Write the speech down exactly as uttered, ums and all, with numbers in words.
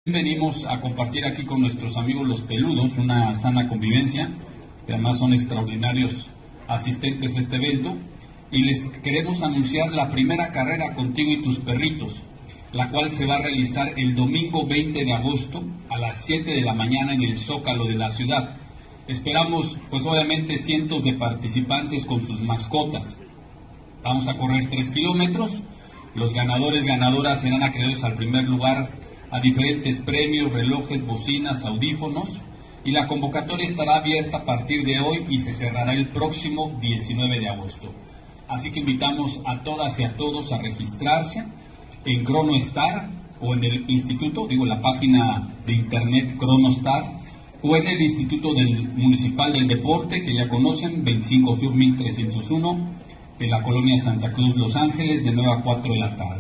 Venimos a compartir aquí con nuestros amigos los peludos una sana convivencia, que además son extraordinarios asistentes a este evento, y les queremos anunciar la primera carrera contigo y tus perritos, la cual se va a realizar el domingo veinte de agosto a las siete de la mañana en el Zócalo de la ciudad. Esperamos, pues obviamente, cientos de participantes con sus mascotas. Vamos a correr tres kilómetros, los ganadores, ganadoras serán acreedores al primer lugar a diferentes premios, relojes, bocinas, audífonos, y la convocatoria estará abierta a partir de hoy y se cerrará el próximo diecinueve de agosto. Así que invitamos a todas y a todos a registrarse en Cronostar o en el instituto, digo la página de internet Cronostar, o en el Instituto del Municipal del Deporte, que ya conocen, veinticinco Sur mil trescientos uno, en la colonia Santa Cruz, Los Ángeles, de nueve a cuatro de la tarde.